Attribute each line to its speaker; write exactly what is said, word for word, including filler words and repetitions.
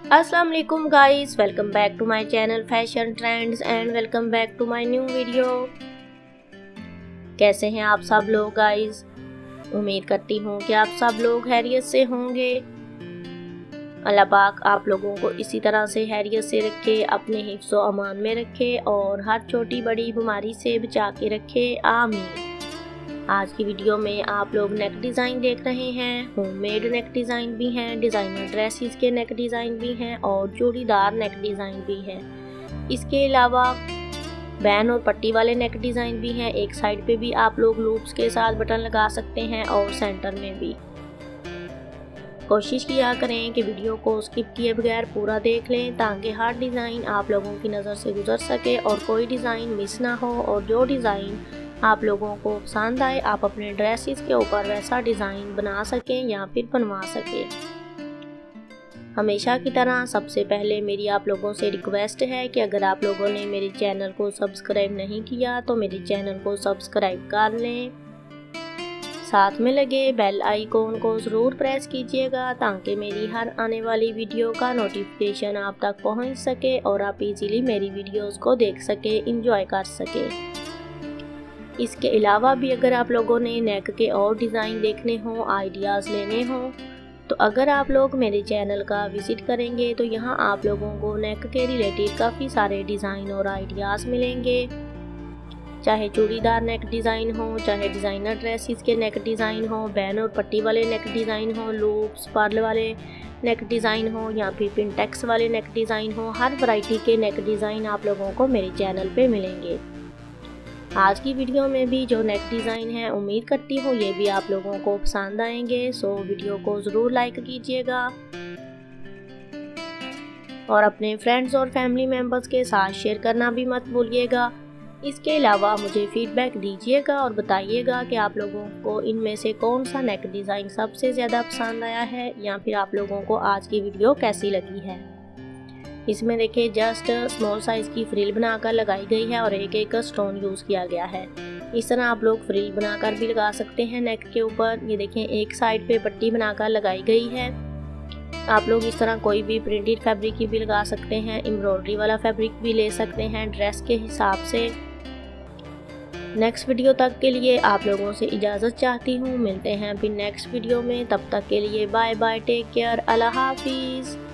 Speaker 1: अस्सलाम वालेकुम guys, welcome back to my channel fashion trends and welcome back to my new video. कैसे हैं आप सब लोग गाइस? उम्मीद करती हूँ कि आप सब लोग खैरियत से होंगे। अल्लाह पाक आप लोगों को इसी तरह से खैरियत से रखे, अपने हिफ्ज़ व अमान में रखे और हर छोटी बड़ी बीमारी से बचा के रखे, आमीन। आज की वीडियो में आप लोग नेक डिज़ाइन देख रहे हैं। होममेड नेक डिज़ाइन भी हैं, डिज़ाइनर ड्रेसेस के नेक डिज़ाइन भी हैं और चूड़ीदार नेक डिज़ाइन भी हैं। इसके अलावा बैन और पट्टी वाले नेक डिज़ाइन भी हैं। एक साइड पे भी आप लोग लूप्स के साथ बटन लगा सकते हैं और सेंटर में भी। कोशिश किया करें कि वीडियो को स्किप किए बगैर पूरा देख लें ताकि हर डिज़ाइन आप लोगों की नज़र से गुजर सके और कोई डिज़ाइन मिस ना हो और जो डिज़ाइन आप लोगों को पसंद आए आप अपने ड्रेसेस के ऊपर वैसा डिज़ाइन बना सकें या फिर बनवा सकें। हमेशा की तरह सबसे पहले मेरी आप लोगों से रिक्वेस्ट है कि अगर आप लोगों ने मेरे चैनल को सब्सक्राइब नहीं किया तो मेरे चैनल को सब्सक्राइब कर लें। साथ में लगे बेल आइकॉन को ज़रूर प्रेस कीजिएगा ताकि मेरी हर आने वाली वीडियो का नोटिफिकेशन आप तक पहुंच सके और आप इजीली मेरी वीडियोस को देख सके, इंजॉय कर सके। इसके अलावा भी अगर आप लोगों ने नेक के और डिज़ाइन देखने हों, आइडियाज़ लेने हों, तो अगर आप लोग मेरे चैनल का विज़िट करेंगे तो यहाँ आप लोगों को नेक के रिलेटेड काफ़ी सारे डिज़ाइन और आइडियाज़ मिलेंगे। चाहे चूड़ीदार नेक डिज़ाइन हो, चाहे डिज़ाइनर ड्रेसेस के नेक डिज़ाइन हो, बैन और पट्टी वाले नेक डिज़ाइन हो, लूप्स पर्ल वाले नेक डिज़ाइन हो या फिर पिनटेक्स वाले नेक डिज़ाइन हो, हर वैरायटी के नेक डिज़ाइन आप लोगों को मेरे चैनल पे मिलेंगे। आज की वीडियो में भी जो नेक डिज़ाइन है उम्मीद करती हूँ ये भी आप लोगों को पसंद आएंगे। सो वीडियो को ज़रूर लाइक कीजिएगा और अपने फ्रेंड्स और फैमिली मेम्बर्स के साथ शेयर करना भी मत भूलिएगा। इसके अलावा मुझे फीडबैक दीजिएगा और बताइएगा कि आप लोगों को इनमें से कौन सा नेक डिज़ाइन सबसे ज़्यादा पसंद आया है या फिर आप लोगों को आज की वीडियो कैसी लगी है। इसमें देखिए जस्ट स्मॉल साइज़ की फ्रिल बनाकर लगाई गई है और एक एक स्टोन यूज़ किया गया है। इस तरह आप लोग फ्रिल बनाकर भी लगा सकते हैं नेक के ऊपर। ये देखें एक साइड पे पट्टी बनाकर लगाई गई है। आप लोग इस तरह कोई भी प्रिंटेड फैब्रिक की भी लगा सकते हैं, एम्ब्रॉयडरी वाला फैब्रिक भी ले सकते हैं ड्रेस के हिसाब से। नेक्स्ट वीडियो तक के लिए आप लोगों से इजाज़त चाहती हूँ। मिलते हैं फिर नेक्स्ट वीडियो में, तब तक के लिए बाय बाय, टेक केयर, अल्लाह हाफिज़।